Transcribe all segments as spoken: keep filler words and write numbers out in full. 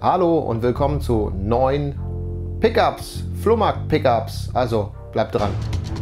Hallo und willkommen zu neuen Pickups, Flohmarkt-Pickups, also bleibt dran.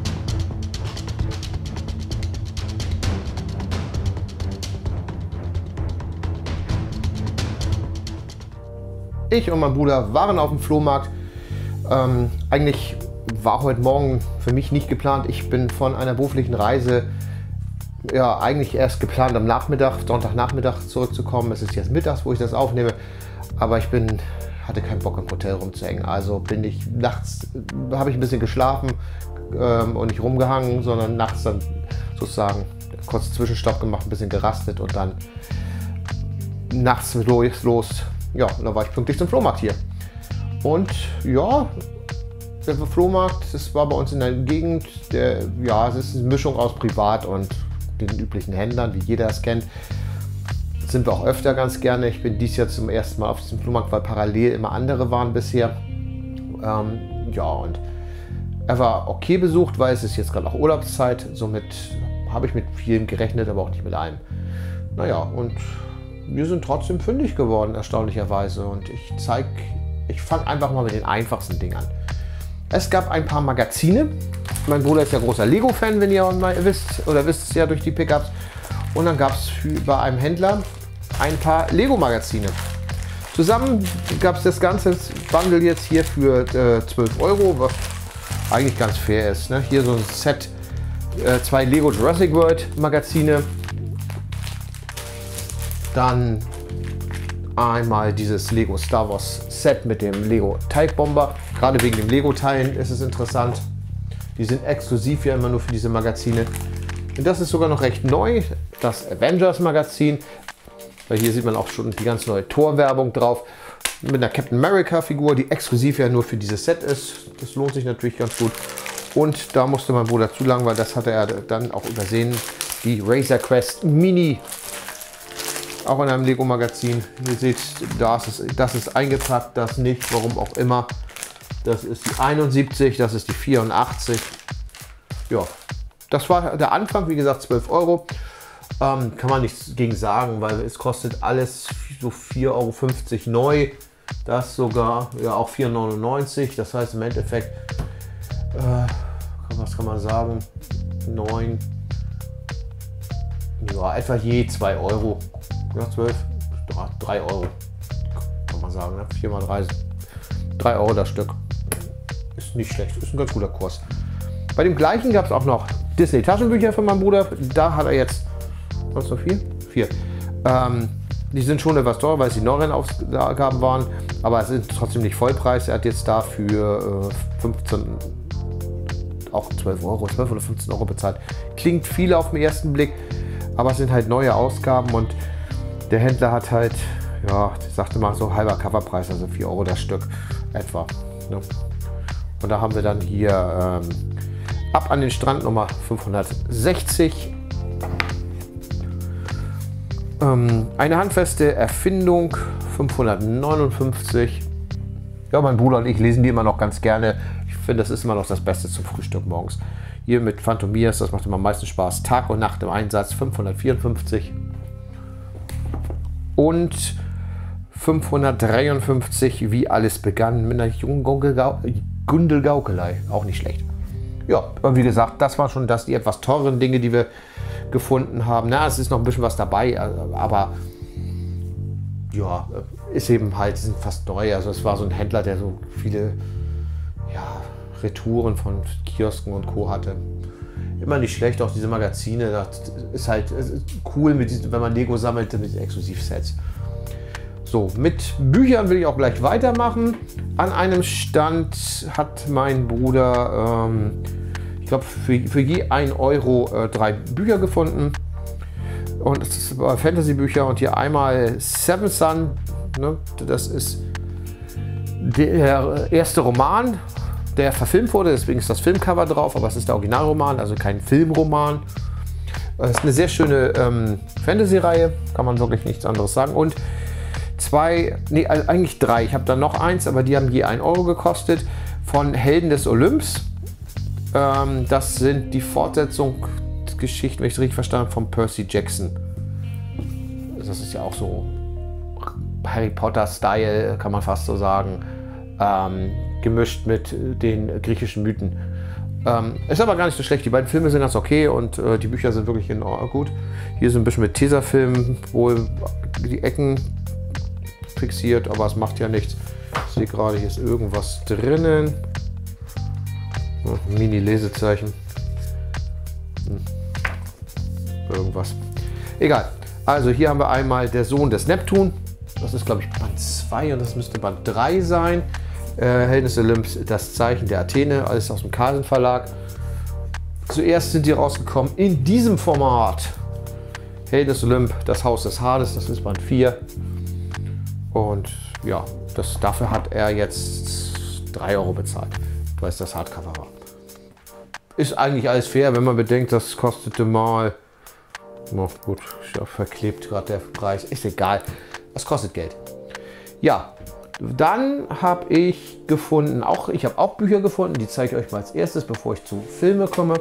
Ich und mein Bruder waren auf dem Flohmarkt. Ähm, eigentlich war heute Morgen für mich nicht geplant. Ich bin von einer beruflichen Reise ja eigentlich erst geplant am Nachmittag, Sonntagnachmittag zurückzukommen. Es ist jetzt mittags, wo ich das aufnehme, aber ich bin hatte keinen Bock im Hotel rumzuhängen. Also bin ich nachts, habe ich ein bisschen geschlafen ähm, und nicht rumgehangen, sondern nachts dann sozusagen kurz Zwischenstopp gemacht, ein bisschen gerastet und dann nachts los, los. Ja, und dann war ich pünktlich zum Flohmarkt hier. Und ja, der Flohmarkt, das war bei uns in der Gegend, der, ja, es ist eine Mischung aus Privat und den üblichen Händlern, wie jeder es kennt. Das sind wir auch öfter ganz gerne. Ich bin dies Jahr zum ersten Mal auf diesem Flohmarkt, weil parallel immer andere waren bisher. Ähm, ja, und er war okay besucht, weil es ist jetzt gerade auch Urlaubszeit. Somit habe ich mit vielem gerechnet, aber auch nicht mit allem. Naja, und wir sind trotzdem fündig geworden, erstaunlicherweise. Und ich zeige, ich fange einfach mal mit den einfachsten Dingen an. Es gab ein paar Magazine. Mein Bruder ist ja großer Lego-Fan, wenn ihr mal wisst, oder wisst es ja durch die Pickups. Und dann gab es bei einem Händler ein paar Lego-Magazine. Zusammen gab es das ganze Bundle jetzt hier für äh, zwölf Euro, was eigentlich ganz fair ist. Ne? Hier so ein Set, äh, zwei Lego Jurassic World Magazine. Dann einmal dieses Lego Star Wars Set mit dem Lego Teigbomber. Gerade wegen dem Lego-Teilen ist es interessant. Die sind exklusiv ja immer nur für diese Magazine. Und das ist sogar noch recht neu, das Avengers Magazin. Weil hier sieht man auch schon die ganz neue Thor-Werbung drauf. Mit einer Captain America Figur, die exklusiv ja nur für dieses Set ist. Das lohnt sich natürlich ganz gut. Und da musste mein Bruder zu lang, weil das hatte er dann auch übersehen. Die Razor Crest Mini. Auch in einem Lego Magazin. Ihr seht, das ist, das ist eingepackt, das nicht, warum auch immer. Das ist die einundsiebzig, das ist die vierundachtzig. Ja, das war der Anfang, wie gesagt, zwölf Euro. Ähm, kann man nichts gegen sagen, weil es kostet alles so vier Euro fünfzig neu. Das sogar ja auch vier neunundneunzig. Das heißt im Endeffekt, äh, was kann man sagen, neun, ja, etwa je zwei Euro. Ja, zwölf, drei Euro, kann man sagen, ne? vier mal drei, drei Euro das Stück. Ist nicht schlecht, ist ein ganz guter Kurs. Bei dem gleichen gab es auch noch Disney Taschenbücher von meinem Bruder. Da hat er jetzt, was noch vier? Vier. Ähm, die sind schon etwas teurer, weil es die neueren Ausgaben waren, aber es sind trotzdem nicht Vollpreis. Er hat jetzt dafür äh, fünfzehn, auch zwölf Euro, zwölf oder fünfzehn Euro bezahlt. Klingt viel auf den ersten Blick, aber es sind halt neue Ausgaben und der Händler hat halt, ja, ich sagte mal so halber Coverpreis, also vier Euro das Stück etwa. Ne? Und da haben wir dann hier ähm, Ab an den Strand Nummer fünfhundertsechzig. Ähm, eine handfeste Erfindung fünfhundertneunundfünfzig. Ja, mein Bruder und ich lesen die immer noch ganz gerne. Ich finde, das ist immer noch das Beste zum Frühstück morgens. Hier mit Phantomias, das macht immer am meisten Spaß. Tag und Nacht im Einsatz fünfhundertvierundfünfzig. Und fünfhundertdreiundfünfzig, wie alles begann, mit einer jungen Gundel Gaukelei. Auch nicht schlecht. Ja, aber wie gesagt, das war schon das, die etwas teureren Dinge, die wir gefunden haben. Na, es ist noch ein bisschen was dabei, aber ja, ist eben halt, sind fast neu. Also es war so ein Händler, der so viele ja, Retouren von Kiosken und Co. hatte. Immer nicht schlecht, auch diese Magazine, das ist halt ist cool, mit diesen, wenn man Lego sammelt, mit diesen Exklusivsets. So, mit Büchern will ich auch gleich weitermachen. An einem Stand hat mein Bruder, ähm, ich glaube, für, für je ein Euro äh, drei Bücher gefunden. Und es ist Fantasy-Bücher und hier einmal Seven Son, ne? Das ist der erste Roman, der verfilmt wurde, deswegen ist das Filmcover drauf, aber es ist der Originalroman, also kein Filmroman. Es ist eine sehr schöne ähm, Fantasy-Reihe, kann man wirklich nichts anderes sagen. Und zwei, nee, eigentlich drei. Ich habe dann noch eins, aber die haben je ein Euro gekostet. Von Helden des Olymps. Ähm, das sind die Fortsetzungsgeschichten, wenn ich es richtig verstanden habe, von Percy Jackson. Das ist ja auch so Harry Potter-Style, kann man fast so sagen, ähm, gemischt mit den griechischen Mythen. Ähm, ist aber gar nicht so schlecht. Die beiden Filme sind ganz okay und äh, die Bücher sind wirklich in Ordnung gut. Hier ist ein bisschen mit Tesafilm wohl die Ecken fixiert, aber es macht ja nichts. Ich sehe gerade, hier ist irgendwas drinnen. Mini-Lesezeichen. Hm. Irgendwas. Egal. Also hier haben wir einmal der Sohn des Neptun. Das ist, glaube ich, Band zwei und das müsste Band drei sein. Äh, Helden des Olymps, das Zeichen der Athene, alles aus dem Carlsen Verlag. Zuerst sind die rausgekommen in diesem Format. Helden des Olymp, das Haus des Hades, das ist Band vier. Und ja, das, dafür hat er jetzt drei Euro bezahlt, weil es das Hardcover war. Ist eigentlich alles fair, wenn man bedenkt, das kostete mal, oh gut, ja, verklebt gerade der Preis, ist egal, das kostet Geld. Ja, dann habe ich gefunden, auch ich habe auch Bücher gefunden, die zeige ich euch mal als erstes, bevor ich zu Filme komme.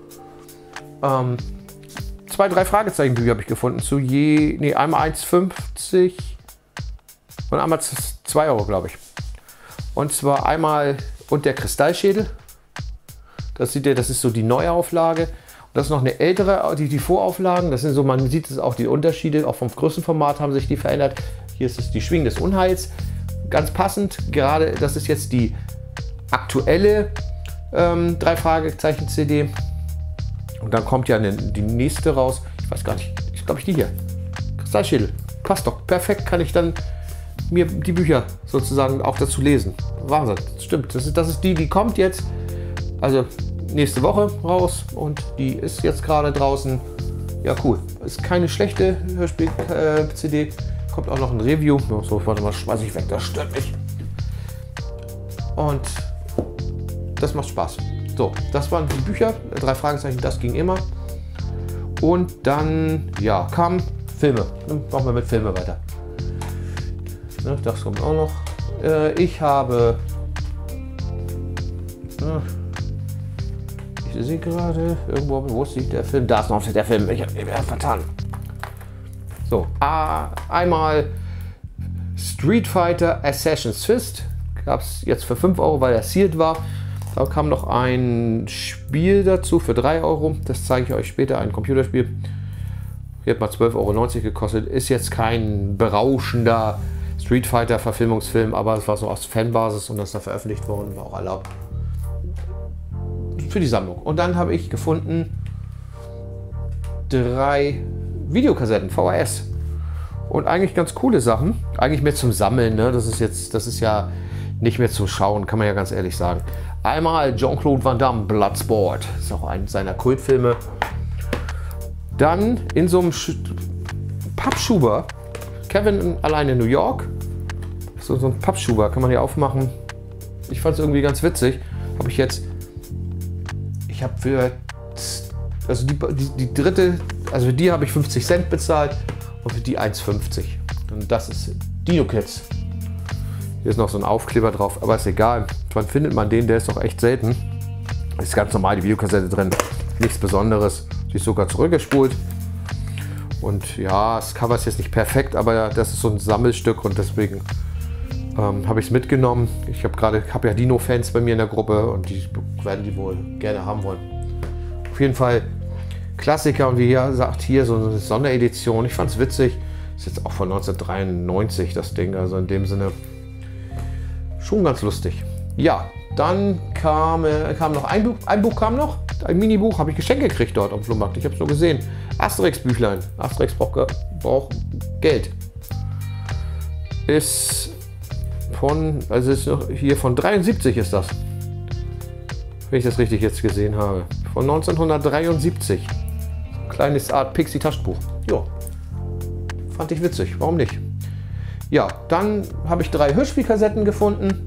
Ähm, zwei, drei Fragezeichen Bücher habe ich gefunden, zu je, nee, einmal eins fünfzig und einmal zwei Euro, glaube ich. Und zwar einmal und der Kristallschädel. Das seht ihr, das ist so die Neuauflage. Und das ist noch eine ältere, die, die Vorauflagen. Das sind so, man sieht es auch, die Unterschiede, auch vom Größenformat haben sich die verändert. Hier ist es die Schwingen des Unheils. Ganz passend, gerade das ist jetzt die aktuelle ähm, drei Fragezeichen C D. Und dann kommt ja eine, die nächste raus. Ich weiß gar nicht, ich glaube ich die hier. Kristallschädel. Passt doch. Perfekt, kann ich dann mir die Bücher sozusagen auch dazu lesen. Wahnsinn, stimmt. Das ist, das ist die, die kommt jetzt, also nächste Woche raus und die ist jetzt gerade draußen. Ja, cool. Ist keine schlechte Hörspiel-C D. Kommt auch noch ein Review. So, warte mal, schmeiß ich weg, das stört mich. Und das macht Spaß. So, das waren die Bücher. Drei Fragezeichen, das ging immer. Und dann, ja, kamen Filme. Dann machen wir mit Filme weiter. Das kommt auch noch. Ich habe. Ich sehe gerade irgendwo, wo ist der Film? Da ist noch der Film. Ich habe ihn vertan. So, einmal Street Fighter Assassin's Fist. Gab es jetzt für fünf Euro, weil er sealed war. Da kam noch ein Spiel dazu für drei Euro. Das zeige ich euch später, ein Computerspiel. Hier hat mal zwölf Euro neunzig gekostet. Ist jetzt kein berauschender Street Fighter Verfilmungsfilm, aber es war so aus Fanbasis und das ist da veröffentlicht worden, war auch erlaubt. Für die Sammlung. Und dann habe ich gefunden drei Videokassetten, V H S. Und eigentlich ganz coole Sachen. Eigentlich mehr zum Sammeln, ne? Das ist jetzt, das ist ja nicht mehr zum Schauen, kann man ja ganz ehrlich sagen. Einmal Jean-Claude Van Damme, Bloodsport. Das ist auch ein seiner Kultfilme. Dann in so einem Pappschuber, Kevin allein in New York. So, so ein Pappschuber kann man hier aufmachen. Ich fand es irgendwie ganz witzig. Habe ich jetzt, ich habe für, also die, die, die dritte, also für die habe ich fünfzig Cent bezahlt und für die eins fünfzig. Und das ist Dino Kids. Hier ist noch so ein Aufkleber drauf, aber ist egal. Wann findet man den? Der ist doch echt selten. Ist ganz normal die Videokassette drin. Nichts Besonderes. Sie ist sogar zurückgespult. Und ja, das Cover ist jetzt nicht perfekt, aber das ist so ein Sammelstück und deswegen ähm, habe ich es mitgenommen. Ich habe gerade, habe ja Dino-Fans bei mir in der Gruppe und die werden die wohl gerne haben wollen. Auf jeden Fall Klassiker und wie hier sagt, hier so eine Sonderedition. Ich fand es witzig. Ist jetzt auch von neunzehnhundertdreiundneunzig das Ding, also in dem Sinne schon ganz lustig. Ja, dann kam, äh, kam noch ein Buch, ein Buch kam noch, ein Minibuch, habe ich geschenkt gekriegt dort am Flohmarkt. Ich habe es nur gesehen. Asterix-Büchlein. Asterix braucht, braucht Geld. Ist von, also ist noch hier von dreiundsiebzig ist das. Wenn ich das richtig jetzt gesehen habe. Von neunzehnhundertdreiundsiebzig. Kleines Art Pixie-Taschenbuch. Jo. Fand ich witzig. Warum nicht? Ja, dann habe ich drei Hörspielkassetten gefunden.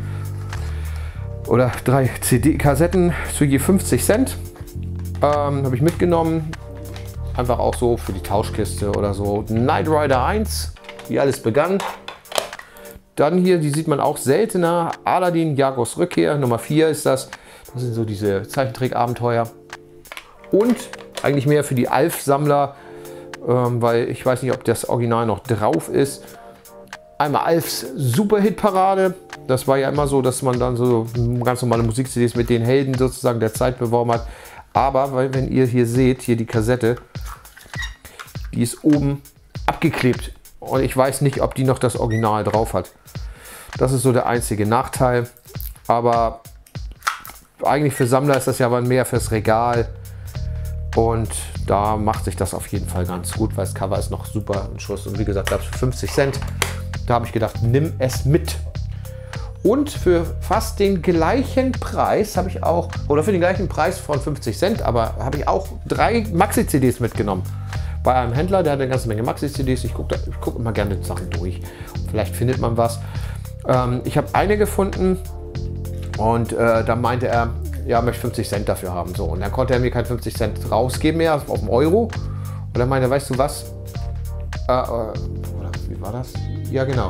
Oder drei C D-Kassetten zu je fünfzig Cent. Ähm, habe ich mitgenommen. Einfach auch so für die Tauschkiste oder so. Knight Rider eins, wie alles begann. Dann hier, die sieht man auch seltener. Aladdin, Jagos Rückkehr, Nummer vier ist das. Das sind so diese Zeichentrick-Abenteuer. Und eigentlich mehr für die Alf-Sammler, ähm, weil ich weiß nicht, ob das Original noch drauf ist. einmal Alfs Superhit-Parade. Das war ja immer so, dass man dann so ganz normale Musik-C Ds mit den Helden sozusagen der Zeit beworben hat. Aber weil, wenn ihr hier seht, hier die Kassette, die ist oben abgeklebt. Und ich weiß nicht, ob die noch das Original drauf hat. Das ist so der einzige Nachteil. Aber eigentlich für Sammler ist das ja aber mehr fürs Regal. Und da macht sich das auf jeden Fall ganz gut, weil das Cover ist noch super in Schuss. Und wie gesagt, gab es für fünfzig Cent. Da habe ich gedacht, nimm es mit. Und für fast den gleichen Preis habe ich auch, oder für den gleichen Preis von fünfzig Cent, aber habe ich auch drei Maxi-C Ds mitgenommen. Bei einem Händler, der hat eine ganze Menge Maxi-C Ds. Ich gucke guck immer gerne Sachen durch. Vielleicht findet man was. Ähm, ich habe eine gefunden und äh, da meinte er, ja, möchte fünfzig Cent dafür haben. So. Und dann konnte er mir kein fünfzig Cent rausgeben mehr, auf den Euro. Und dann meinte er, weißt du was? Äh, äh, oder wie war das? Ja, genau.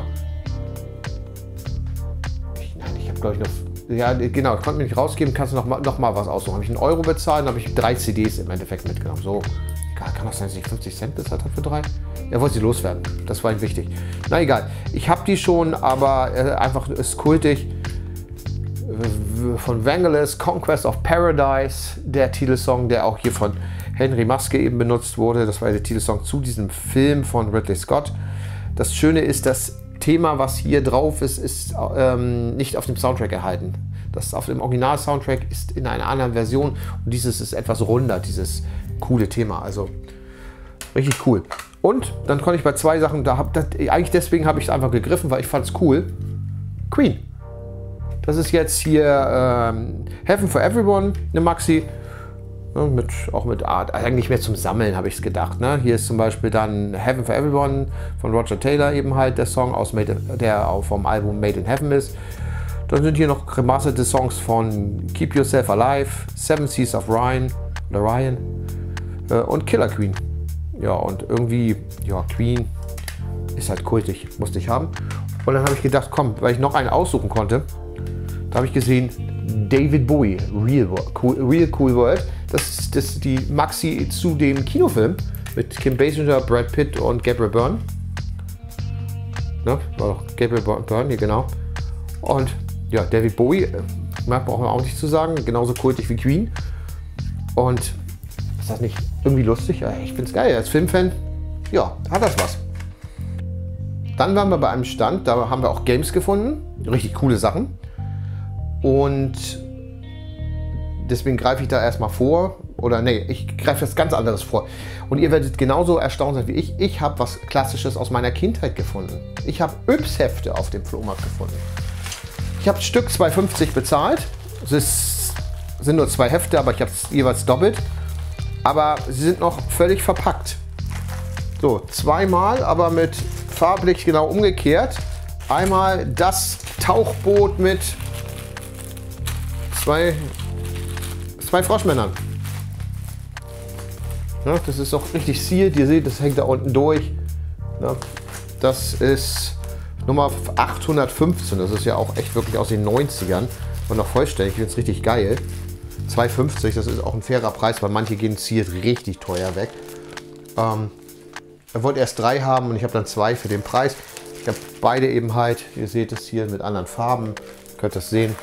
Ich, nein, ich habe glaube ich noch... Ja, genau, ich konnte mir nicht rausgeben, kannst du noch mal, noch mal was aussuchen. Habe ich einen Euro bezahlt, dann habe ich drei C Ds im Endeffekt mitgenommen. So, kann das sein, dass ich fünfzig Cent bezahlt habe für drei? Er wollte sie loswerden, das war ihm wichtig. Na egal, ich habe die schon, aber äh, einfach ist kultig. Von Vangelis, Conquest of Paradise, der Titelsong, der auch hier von Henry Maske eben benutzt wurde. Das war der Titelsong zu diesem Film von Ridley Scott. Das Schöne ist, das Thema, was hier drauf ist, ist ähm, nicht auf dem Soundtrack erhalten. Das auf dem Original-Soundtrack ist in einer anderen Version und dieses ist etwas runder, dieses coole Thema. Also richtig cool. Und dann konnte ich bei zwei Sachen, da hab, das, eigentlich deswegen habe ich es einfach gegriffen, weil ich fand es cool. Queen. Das ist jetzt hier ähm, Heaven for Everyone, eine Maxi. Ja, mit, auch mit Art, eigentlich mehr zum Sammeln, habe ich es gedacht. Ne? Hier ist zum Beispiel dann Heaven for Everyone von Roger Taylor, eben halt der Song, aus Made, der auch vom Album Made in Heaven ist. Dann sind hier noch remasterte Songs von Keep Yourself Alive, Seven Seas of Ryan, oder Ryan äh, und Killer Queen. Ja, und irgendwie, ja, Queen ist halt kultig, musste ich haben. Und dann habe ich gedacht, komm, weil ich noch einen aussuchen konnte, da habe ich gesehen, David Bowie, Real Cool, Real cool World. Das ist, das ist die Maxi zu dem Kinofilm mit Kim Basinger, Brad Pitt und Gabriel Byrne. Ne? War doch Gabriel Byrne, hier genau. Und ja, David Bowie, äh, braucht man auch nicht zu sagen, genauso kultig wie Queen. Und ist das nicht irgendwie lustig? Ja, ich finde es geil. Als Filmfan, ja, hat das was. Dann waren wir bei einem Stand, da haben wir auch Games gefunden. Richtig coole Sachen. Und deswegen greife ich da erstmal vor. Oder nee, ich greife das ganz anderes vor. Und ihr werdet genauso erstaunt sein wie ich. Ich habe was Klassisches aus meiner Kindheit gefunden. Ich habe Yps-Hefte auf dem Flohmarkt gefunden. Ich habe das Stück zwei fünfzig bezahlt. Es ist, sind nur zwei Hefte, aber ich habe es jeweils doppelt. Aber sie sind noch völlig verpackt. So, zweimal, aber mit farblich genau umgekehrt. Einmal das Tauchboot mit zwei, zwei Froschmännern. Ja, das ist auch richtig sealed. Ihr seht, das hängt da unten durch. Ja, das ist Nummer achthundertfünfzehn. Das ist ja auch echt wirklich aus den neunzigern. Und noch vollständig. Ich finde es richtig geil. zwei fünfzig, das ist auch ein fairer Preis, weil manche gehen sealed richtig teuer weg. Ähm, er wollte erst drei haben und ich habe dann zwei für den Preis. Ich habe beide eben halt, ihr seht es hier mit anderen Farben. Ihr könnt das sehen.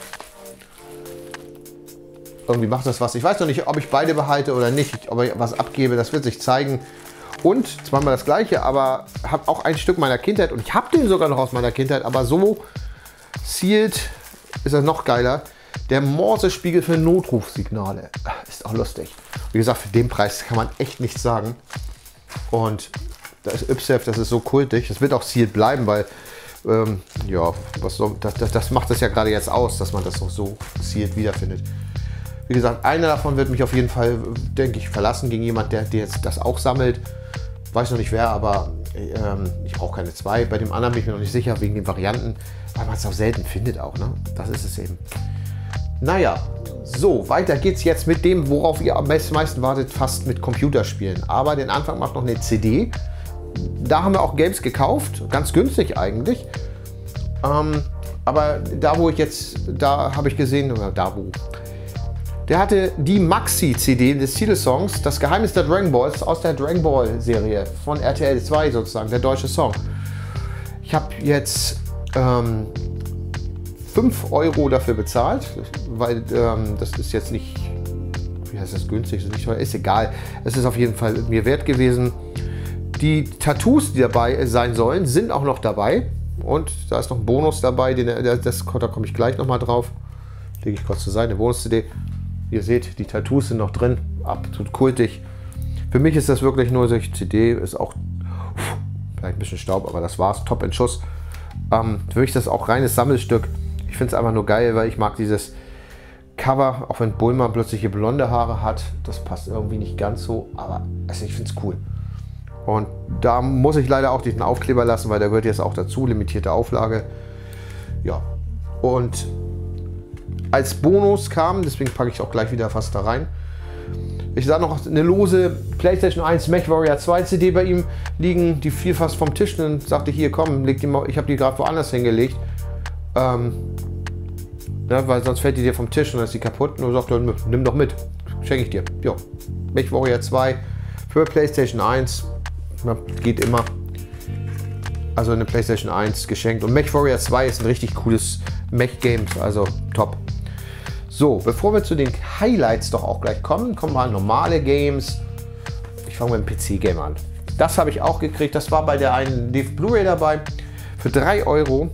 Irgendwie macht das was. Ich weiß noch nicht, ob ich beide behalte oder nicht, ob ich was abgebe. Das wird sich zeigen. Und zweimal das gleiche, aber habe auch ein Stück meiner Kindheit. Und ich habe den sogar noch aus meiner Kindheit. Aber so sealed ist er noch geiler. Der Morse-Spiegel für Notrufsignale. Ist auch lustig. Wie gesagt, für den Preis kann man echt nichts sagen. Und das ist Yps-Heft, das ist so kultig. Das wird auch sealed bleiben, weil ähm, ja, was so, das, das, das macht es ja gerade jetzt aus, dass man das noch so sealed wiederfindet. Wie gesagt, einer davon wird mich auf jeden Fall, denke ich, verlassen gegen jemand, der, der jetzt das auch sammelt. Weiß noch nicht wer, aber ähm, ich brauche keine zwei. Bei dem anderen bin ich mir noch nicht sicher, wegen den Varianten, weil man es auch selten findet auch. Ne? Das ist es eben. Naja, so, weiter geht's jetzt mit dem, worauf ihr am meisten wartet, fast mit Computerspielen. Aber den Anfang macht noch eine C D. Da haben wir auch Games gekauft, ganz günstig eigentlich. Ähm, aber da, wo ich jetzt, da habe ich gesehen, oder da wo... Der hatte die Maxi-C D des Titelsongs, das Geheimnis der Dragon Balls aus der Dragon Ball Serie von R T L zwei sozusagen, der deutsche Song. Ich habe jetzt ähm, fünf Euro dafür bezahlt, weil ähm, das ist jetzt nicht, wie heißt das, günstig, ist nicht teuer, ist egal. Es ist auf jeden Fall mir wert gewesen. Die Tattoos, die dabei sein sollen, sind auch noch dabei. Und da ist noch ein Bonus dabei, den, das, da komme ich gleich noch mal drauf. Lege ich kurz zur Seite, Bonus-C D. Ihr seht, die Tattoos sind noch drin, absolut kultig. Für mich ist das wirklich nur solche C D, ist auch vielleicht ein bisschen Staub, aber das war's, top in Schuss. Ähm, für mich ist das auch reines Sammelstück. Ich finde es einfach nur geil, weil ich mag dieses Cover, auch wenn Bulma plötzlich hier blonde Haare hat. Das passt irgendwie nicht ganz so, aber also ich finde es cool. Und da muss ich leider auch diesen Aufkleber lassen, weil der gehört jetzt auch dazu, limitierte Auflage. Ja, und als Bonus kam, deswegen packe ich auch gleich wieder fast da rein, ich sah noch eine lose PlayStation eins MechWarrior zwei C D bei ihm liegen, die fiel fast vom Tisch und sagte, hier komm, leg die mal, ich habe die gerade woanders hingelegt. Ähm, ja, weil sonst fällt die dir vom Tisch und dann ist die kaputt. Und er sagt, nimm doch mit, schenke ich dir. Jo, MechWarrior zwei für PlayStation eins, ja, geht immer. Also eine PlayStation eins geschenkt. Und MechWarrior zwei ist ein richtig cooles Mech-Game, also top. So, bevor wir zu den Highlights doch auch gleich kommen, kommen mal normale Games. Ich fange mit dem P C-Game an. Das habe ich auch gekriegt. Das war bei der einen Blu-ray dabei. Für drei Euro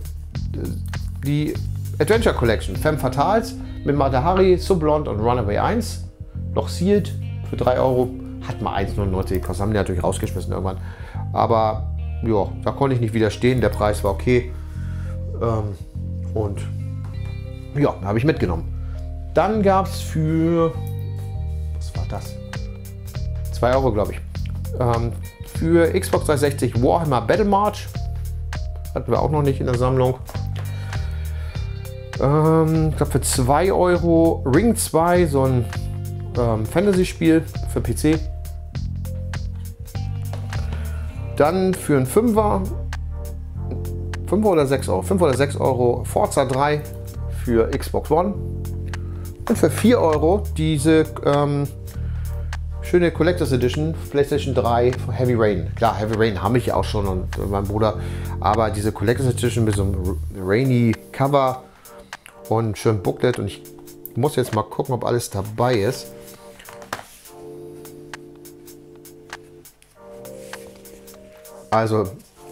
die Adventure Collection. Femme Fatales mit Mata Hari, Sublond und Runaway eins. Noch sealed für drei Euro. Hat mal eins neunundneunzig gekostet. Haben die natürlich rausgeschmissen irgendwann. Aber ja, da konnte ich nicht widerstehen. Der Preis war okay. Ähm, und ja, habe ich mitgenommen. Dann gab es für, was war das? zwei Euro, glaube ich. Ähm, für Xbox dreihundertsechzig Warhammer Battle March. Hatten wir auch noch nicht in der Sammlung. Ähm, ich glaube für zwei Euro Ring zwei, so ein ähm, Fantasy-Spiel für P C. Dann für einen Fünfer, fünf oder sechs Euro, fünf oder sechs Euro Forza drei für Xbox One. Und für vier Euro diese ähm, schöne Collectors Edition PlayStation drei Heavy Rain. Klar, Heavy Rain habe ich auch schon und äh, mein Bruder. Aber diese Collectors Edition mit so einem rainy Cover und schön Booklet. Und ich muss jetzt mal gucken, ob alles dabei ist. Also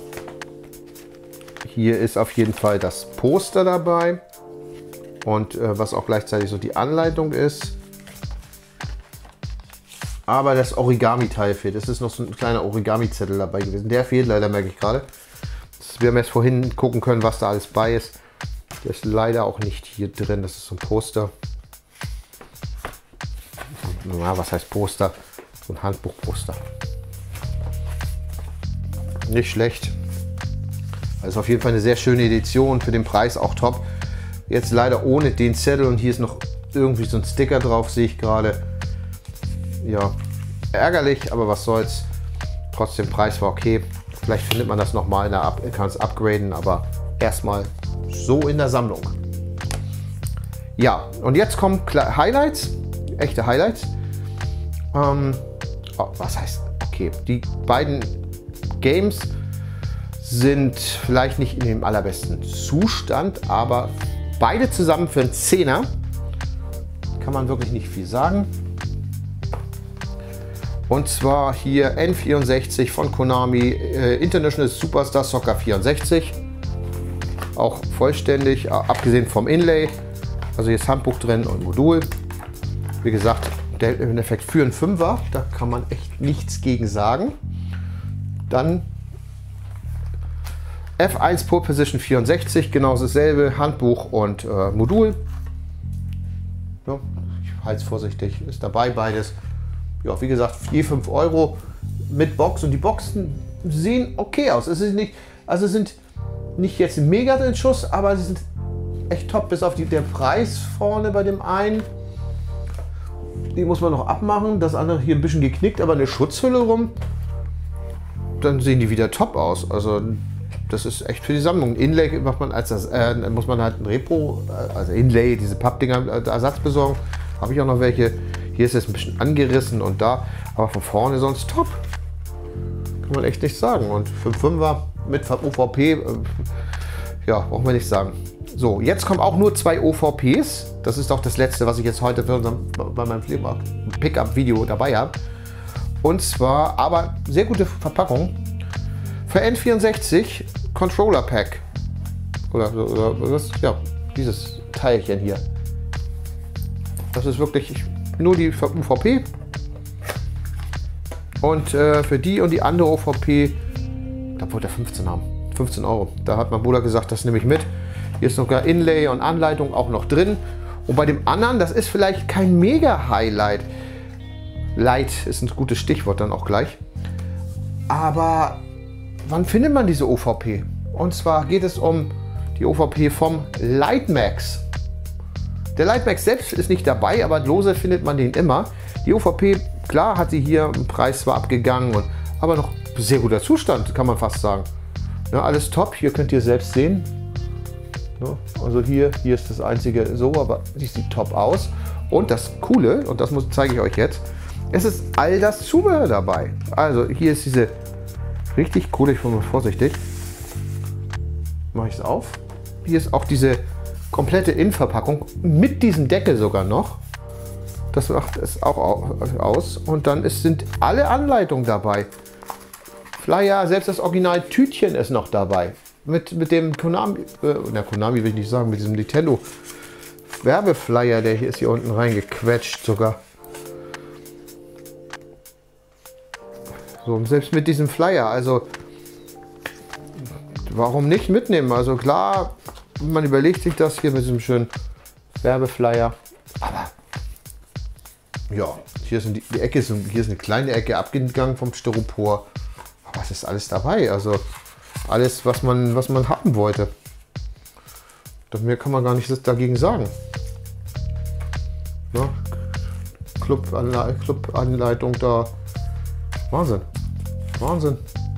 hier ist auf jeden Fall das Poster dabei. Und äh, was auch gleichzeitig so die Anleitung ist. Aber das Origami-Teil fehlt. Es ist noch so ein kleiner Origami-Zettel dabei gewesen. Der fehlt leider, merke ich gerade. Wir haben jetzt vorhin gucken können, was da alles bei ist. Der ist leider auch nicht hier drin. Das ist so ein Poster. Na, was heißt Poster? So ein Handbuchposter. Nicht schlecht. Also auf jeden Fall eine sehr schöne Edition. Für den Preis auch top. Jetzt leider ohne den Zettel und hier ist noch irgendwie so ein Sticker drauf, sehe ich gerade. Ja, ärgerlich, aber was soll's. Trotzdem, Preis war okay. Vielleicht findet man das nochmal in der Up, kann es upgraden, aber erstmal so in der Sammlung. Ja, und jetzt kommen Highlights, echte Highlights. Ähm, oh, was heißt, okay, die beiden Games sind vielleicht nicht in dem allerbesten Zustand, aber beide zusammen für einen Zehner. Kann man wirklich nicht viel sagen. Und zwar hier N vierundsechzig von Konami, äh, International Superstar Soccer vierundsechzig. Auch vollständig, abgesehen vom Inlay. Also hier ist Handbuch drin und Modul. Wie gesagt, der im Endeffekt für einen Fünfer, da kann man echt nichts gegen sagen. Dann F eins Pole Position vierundsechzig, genau dasselbe, Handbuch und äh, Modul. Ja, ich halte es vorsichtig, ist dabei beides. Ja, wie gesagt, je fünf Euro mit Box und die Boxen sehen okay aus. Es ist nicht, also sind nicht jetzt mega den Schuss, aber sie sind echt top, bis auf die, der Preis vorne bei dem einen. Die muss man noch abmachen, das andere hier ein bisschen geknickt, aber eine Schutzhülle rum. Dann sehen die wieder top aus. Also das ist echt für die Sammlung. Inlay macht man als das, äh, muss man halt ein Repro, also Inlay, diese Pappdinger, Ersatz besorgen. Habe ich auch noch welche. Hier ist es ein bisschen angerissen und da, aber von vorne sonst top. Kann man echt nicht sagen. Und für einen Fünfer mit O V P, äh, ja, brauchen wir nicht sagen. So, jetzt kommen auch nur zwei O V Ps. Das ist auch das letzte, was ich jetzt heute für unserem, bei meinem Pickup-Video dabei habe. Und zwar, aber sehr gute Verpackung. Für N vierundsechzig Controller Pack. Oder, oder was? Ja, dieses Teilchen hier. Das ist wirklich nur die für U V P. Und äh, für die und die andere O V P, da wollte er fünfzehn haben. fünfzehn Euro. Da hat mein Bruder gesagt, das nehme ich mit. Hier ist sogar Inlay und Anleitung auch noch drin. Und bei dem anderen, das ist vielleicht kein Mega-Highlight. Light ist ein gutes Stichwort dann auch gleich. Aber wann findet man diese O V P? Und zwar geht es um die O V P vom Lightmax. Der Lightmax selbst ist nicht dabei, aber lose findet man den immer. Die O V P, klar, hat sie hier, im Preis zwar abgegangen, und, aber noch sehr guter Zustand, kann man fast sagen. Ja, alles top, hier könnt ihr selbst sehen. Ja, also hier, hier ist das einzige so, aber die sieht top aus. Und das Coole, und das muss, zeige ich euch jetzt, es ist all das Zubehör dabei. Also hier ist diese richtig coole, ich bin mal vorsichtig, mache ich es auf. Hier ist auch diese komplette Innenverpackung mit diesem Deckel sogar noch. Das macht es auch aus. Und dann ist, sind alle Anleitungen dabei. Flyer, selbst das Original-Tütchen ist noch dabei. Mit, mit dem Konami, äh, na Konami will ich nicht sagen, mit diesem Nintendo Werbeflyer, der hier ist hier unten reingequetscht sogar. So, und selbst mit diesem Flyer, also warum nicht mitnehmen? Also klar, man überlegt sich das hier mit diesem schönen Werbeflyer. Aber ja, hier ist die, die Ecke, ist, hier ist eine kleine Ecke abgegangen vom Styropor. Aber es ist alles dabei, also alles, was man, was man haben wollte. Mehr kann man gar nicht dagegen sagen. Ja, Club-Anleitung Club da. Wahnsinn. Wahnsinn.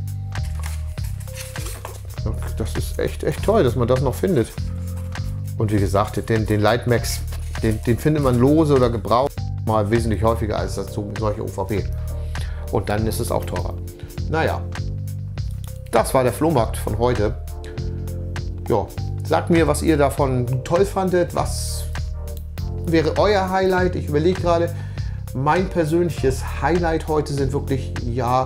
Das ist echt, echt toll, dass man das noch findet. Und wie gesagt, den, den Lightmax, den, den findet man lose oder gebraucht mal wesentlich häufiger als das, solche O V P. Und dann ist es auch teurer. Naja, das war der Flohmarkt von heute. Ja, sagt mir, was ihr davon toll fandet. Was wäre euer Highlight? Ich überlege gerade, mein persönliches Highlight heute sind wirklich, ja,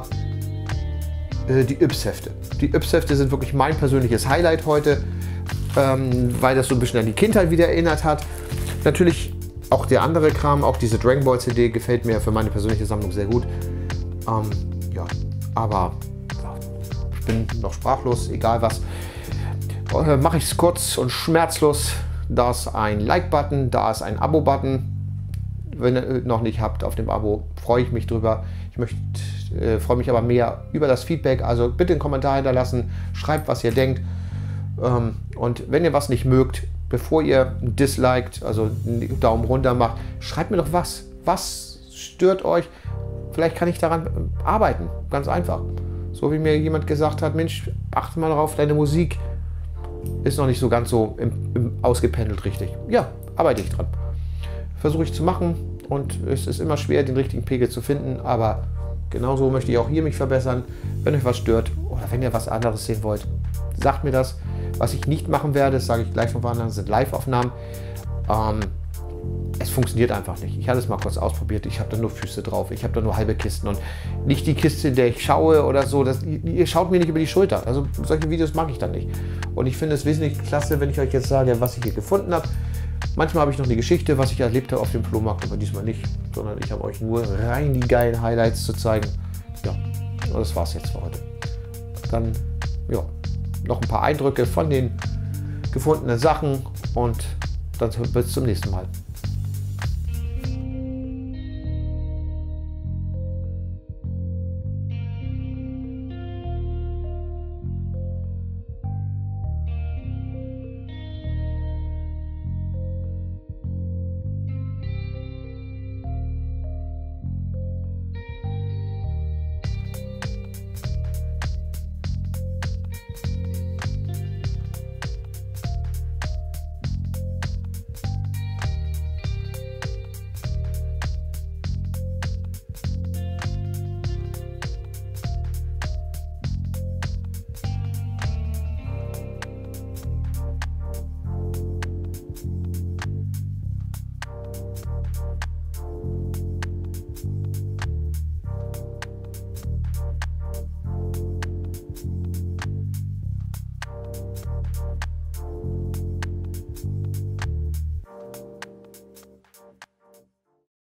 die Yps-Hefte. Die Yps-Hefte sind wirklich mein persönliches Highlight heute, ähm, weil das so ein bisschen an die Kindheit wieder erinnert hat. Natürlich auch der andere Kram, auch diese Dragon Ball C D gefällt mir für meine persönliche Sammlung sehr gut. Ähm, ja, aber ja, ich bin noch sprachlos, egal was. Äh, mache ich es kurz und schmerzlos. Da ist ein Like-Button, da ist ein Abo-Button. Wenn ihr noch nicht habt auf dem Abo, freue ich mich drüber. Ich möchte, äh, freue mich aber mehr über das Feedback. Also bitte einen Kommentar hinterlassen, schreibt, was ihr denkt. Ähm, und wenn ihr was nicht mögt, bevor ihr disliked, also einen Daumen runter macht, schreibt mir doch was. Was stört euch? Vielleicht kann ich daran arbeiten. Ganz einfach. So wie mir jemand gesagt hat, Mensch, achte mal darauf, deine Musik ist noch nicht so ganz so im, im ausgependelt richtig. Ja, arbeite ich dran. Versuche ich zu machen und es ist immer schwer, den richtigen Pegel zu finden, aber genauso möchte ich auch hier mich verbessern. Wenn euch was stört oder wenn ihr was anderes sehen wollt, sagt mir das. Was ich nicht machen werde, das sage ich gleich von vornherein, sind Live-Aufnahmen. Ähm, es funktioniert einfach nicht. Ich hatte es mal kurz ausprobiert, ich habe da nur Füße drauf, ich habe da nur halbe Kisten und nicht die Kiste, in der ich schaue oder so. Das, ihr schaut mir nicht über die Schulter. Also solche Videos mag ich dann nicht. Und ich finde es wesentlich klasse, wenn ich euch jetzt sage, was ich hier gefunden habe. Manchmal habe ich noch eine Geschichte, was ich erlebt habe auf dem Flohmarkt, aber diesmal nicht, sondern ich habe euch nur rein die geilen Highlights zu zeigen. Ja, und das war es jetzt für heute. Dann, ja, noch ein paar Eindrücke von den gefundenen Sachen und dann bis zum nächsten Mal.